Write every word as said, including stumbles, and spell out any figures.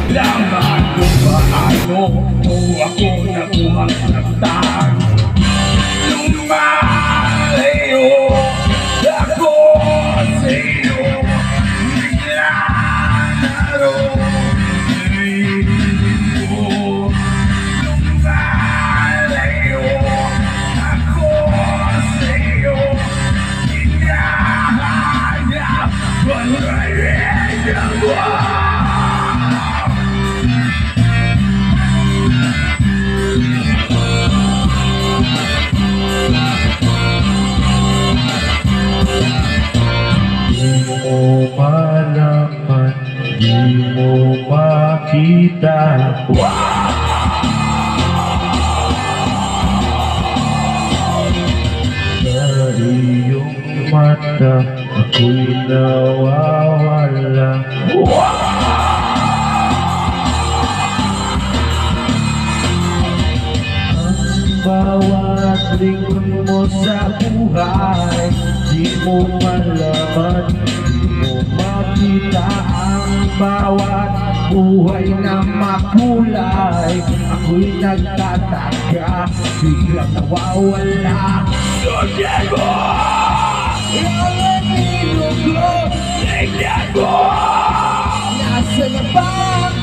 Laman kung paano kung ako nakuhang nagtag. Lumalayo ako sa'yo, naglalaro sa'yo. Lumalayo ako sa'yo, hinahanap ang kanya mo. Malaman, di mo makita. Sa iyong mata, ako'y nawawala. Ang bawat lingkod mo sa buhay, di mo malaman, makita ang bawat buhay na makulay. Ako'y nagtataka, biglang nawawala. Sundan mo ang anino ko, tingnan mo, nasa na ba